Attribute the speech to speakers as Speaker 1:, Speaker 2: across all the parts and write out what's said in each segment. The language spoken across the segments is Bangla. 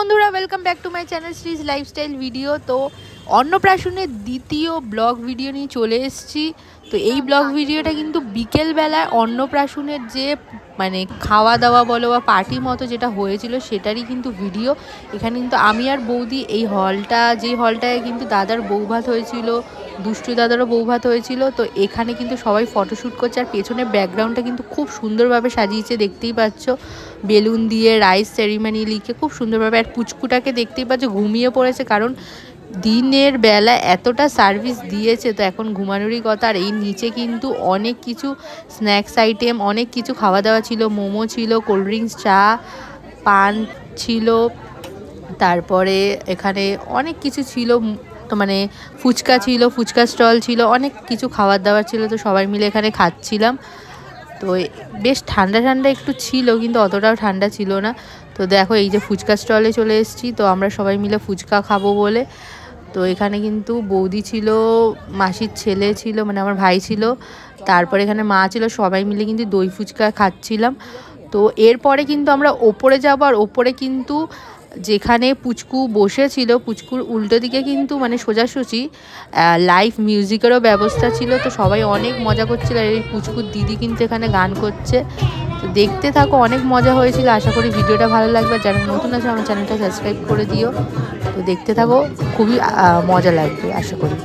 Speaker 1: বন্ধুরা welcome back to my channel Sreej lifestyle video. তো অন্নপ্রাশনের দ্বিতীয় ব্লগ ভিডিও নিয়ে চলে এসেছি। তো এই ব্লগ ভিডিওটা কিন্তু বিকেলবেলায় অন্নপ্রাশনের যে মানে খাওয়া দাওয়া বলো বা পার্টি মতো যেটা হয়েছিল সেটারই কিন্তু ভিডিও। এখানে কিন্তু আমি আর বৌদি এই যেই হলটায় কিন্তু দাদার বৌভাত হয়েছিল, দুষ্টু দাদারও বৌভাত হয়েছিল। তো এখানে কিন্তু সবাই ফটোশ্যুট করছে আর পেছনের ব্যাকগ্রাউন্ডটা কিন্তু খুব সুন্দরভাবে সাজিয়েছে, দেখতেই পাচ্ছ বেলুন দিয়ে রাইস সেরিমনি লিখে খুব সুন্দরভাবে। আর পুচকুটাকে দেখতেই পাচ্ছ ঘুমিয়ে পড়েছে, কারণ দিনের বেলা এতটা সার্ভিস দিয়েছে তো এখন ঘুমানোরই কথা। আর এই নিচে কিন্তু অনেক কিছু স্ন্যাক্স আইটেম, অনেক কিছু খাওয়া দাওয়া ছিল, মোমো ছিল, কোল্ড ড্রিঙ্কস, চা, পান ছিল, তারপরে এখানে অনেক কিছু ছিল, তো মানে ফুচকা ছিল, ফুচকা স্টল ছিল, অনেক কিছু খাবার দাবার ছিল। তো সবাই মিলে এখানে খাচ্ছিলাম। তো বেশ ঠান্ডা ঠান্ডা একটু ছিল, কিন্তু অতটাও ঠান্ডা ছিল না। তো দেখো এই যে ফুচকা স্টলে চলে এসেছি, তো আমরা সবাই মিলে ফুচকা খাবো বলে। তো এখানে কিন্তু বৌদি ছিল, মাসির ছেলে ছিল, মানে আমার ভাই ছিল, তারপরে এখানে মা ছিল, সবাই মিলে কিন্তু দই ফুচকা খাচ্ছিলাম। তো এরপরে কিন্তু আমরা ওপরে যাব, আর ওপরে কিন্তু যেখানে পুচকু বসেছিল পুচকুর উল্টো দিকে কিন্তু মানে সোজাসুজি লাইভ মিউজিকেরও ব্যবস্থা ছিল। তো সবাই অনেক মজা করছিল, আর এই পুচকুর দিদি কিন্তু এখানে গান করছে। তো দেখতে থাকো, অনেক মজা হয়েছিল। আশা করি ভিডিওটা ভালো লাগবে। যারা নতুন আছে আমার চ্যানেলটা সাবস্ক্রাইব করে দিও। তো দেখতে থাকো, খুবই মজা লাগবে আশা করি।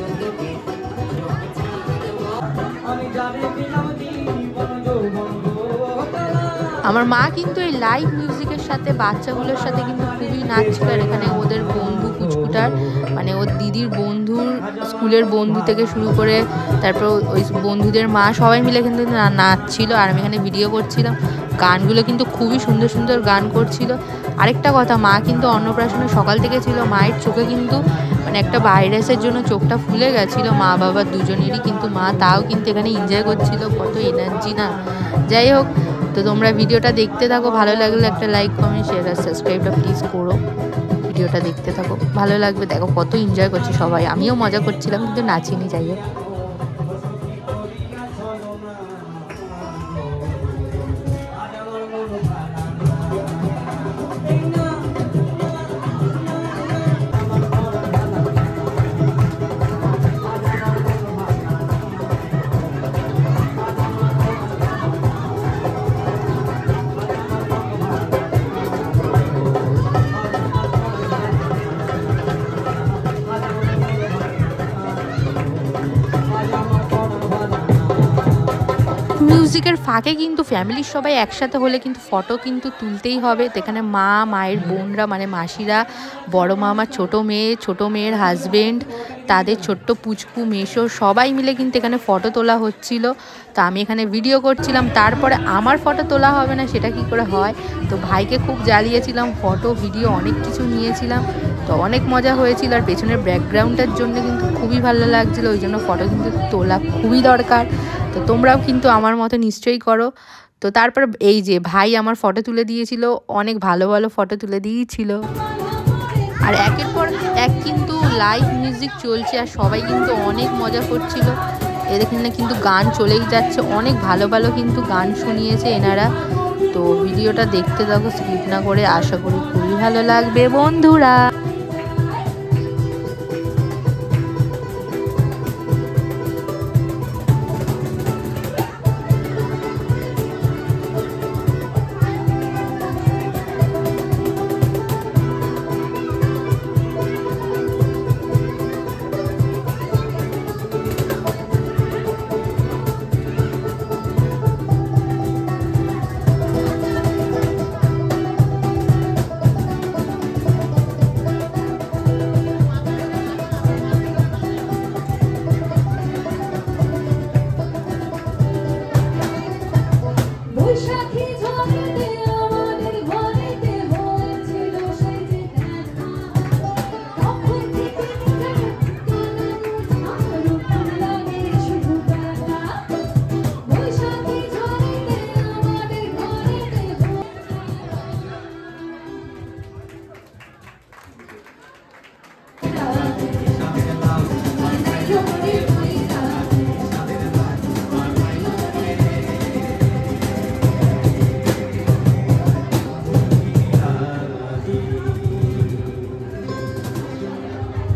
Speaker 1: আমার মা কিন্তু এই লাইভ মিউজিকের সাথে বাচ্চাগুলোর সাথে কিন্তু খুবই নাচছিল। আর এখানে ওদের বন্ধু পুচকুটার মানে ওর দিদির বন্ধুর স্কুলের বন্ধু থেকে শুরু করে তারপর ওই বন্ধুদের মা সবাই মিলে কিন্তু নাচছিল, আর আমি এখানে ভিডিও করছিলাম। গানগুলো কিন্তু খুবই সুন্দর সুন্দর গান করছিল। আরেকটা কথা, মা কিন্তু অন্নপ্রাশনে সকাল থেকে ছিল, মায়ের চোখে কিন্তু মানে একটা ভাইরাসের জন্য চোখটা ফুলে গেছিলো মা বাবা দুজনেরই, কিন্তু মা তাও কিন্তু এখানে এনজয় করছিল। কত এনার্জি না! যাই হোক, তো তোমরা ভিডিওটা দেখতে থাকো, ভালো লাগলে একটা লাইক, কমেন্ট, শেয়ার আর সাবস্ক্রাইবটা প্লিজ করো। ভিডিওটা দেখতে থাকো, ভালো লাগবে। দেখো কত এনজয় করছি সবাই, আমিও মজা করছিলাম কিন্তু নাচিনি। যাই হোক, মিউজিকের ফাঁকে কিন্তু ফ্যামিলির সবাই একসাথে হলে কিন্তু ফটো কিন্তু তুলতেই হবে। তো এখানে মা, মায়ের বোনরা মানে মাসিরা, বড় মামা, ছোট মেয়ের হাজবেন্ড, তাদের ছোট্ট পুচকু, মেশো সবাই মিলে কিন্তু এখানে ফটো তোলা হচ্ছিল। তো আমি এখানে ভিডিও করছিলাম, তারপরে আমার ফটো তোলা হবে না সেটা কি করে হয়। তো ভাইকে খুব জ্বালিয়েছিলাম, ফটো ভিডিও অনেক কিছু নিয়েছিলাম। তো অনেক মজা হয়েছিল। আর পেছনের ব্যাকগ্রাউন্ডটার জন্য কিন্তু খুবই ভালো লাগছিলো, ওই জন্য ফটো কিন্তু তোলা খুবই দরকার। তো তোমরাও কিন্তু আমার মতো নিশ্চয়ই করো। তো তারপর এই যে ভাই আমার ফটো তুলে দিয়েছিল, অনেক ভালো ভালো ফটো তুলে দিয়েছিল। আর একের পর এক কিন্তু লাইভ মিউজিক চলছে, আর সবাই কিন্তু অনেক মজা করছিল। এখানে কিন্তু গান চলেই যাচ্ছে, অনেক ভালো ভালো কিন্তু গান শুনিয়েছে এনারা। তো ভিডিওটা দেখতে থাকো স্কিপ না করে, আশা করি খুবই ভালো লাগবে বন্ধুরা।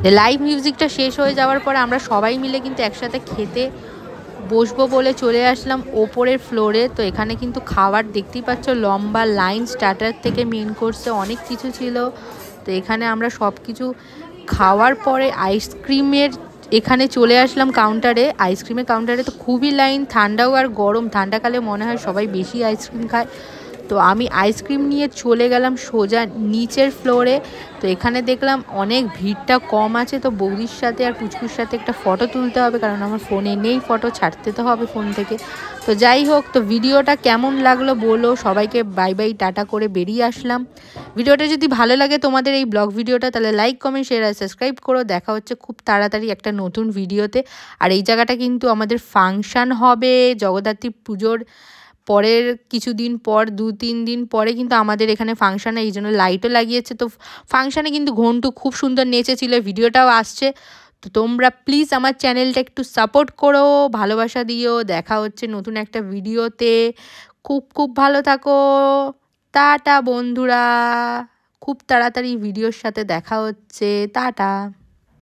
Speaker 1: লাইভ মিউজিকটা শেষ হয়ে যাওয়ার পরে আমরা সবাই মিলে কিন্তু একসাথে খেতে বসবো বলে চলে আসলাম ওপরের ফ্লোরে। তো এখানে কিন্তু খাবার দেখতেই পাচ্ছ, লম্বা লাইন, স্টার্টার থেকে মেন কোর্সে অনেক কিছু ছিল। তো এখানে আমরা সব কিছু খাওয়ার পরে আইসক্রিমের এখানে চলে আসলাম কাউন্টারে। আইসক্রিমের কাউন্টারে তো খুবই লাইন, ঠান্ডাও আর গরম, ঠান্ডাকালে মনে হয় সবাই বেশি আইসক্রিম খায়। তো আমি আইসক্রিম নিয়ে চলে গেলাম সোজা নিচের ফ্লোরে। তো এখানে দেখলাম অনেক ভিড়টা কম আছে, তো বৌদির সাথে আর পুচকুর সাথে একটা ফটো তুলতে হবে, কারণ আমার ফোনে নেই ফটো, ছাড়তে তো হবে ফোন থেকে। তো যাই হোক, তো ভিডিওটা কেমন লাগলো বলো, সবাইকে বাই বাই টাটা করে বেরিয়ে আসলাম। ভিডিওটা যদি ভালো লাগে তোমাদের এই ব্লগ ভিডিওটা, তাহলে লাইক কমেন্ট শেয়ার আর সাবস্ক্রাইব করো। দেখা হচ্ছে খুব তাড়াতাড়ি একটা নতুন ভিডিওতে। আর এই জায়গাটা কিন্তু আমাদের ফাংশান হবে জগদ্ধাত্রী পুজোর পরের কিছুদিন পর, 2-3 দিন পরে কিন্তু আমাদের এখানে ফাংশানে, এই জন্য লাইটও লাগিয়েছে। তো ফাংশানে কিন্তু ঘন্টু খুব সুন্দর নেচেছিল, ভিডিওটাও আসছে। তো তোমরা প্লিজ আমার চ্যানেলটা একটু সাপোর্ট করো, ভালোবাসা দিও। দেখা হচ্ছে নতুন একটা ভিডিওতে। খুব খুব ভালো থাকো। টাটা বন্ধুরা, খুব তাড়াতাড়ি ভিডিওর সাথে দেখা হচ্ছে। টাটা।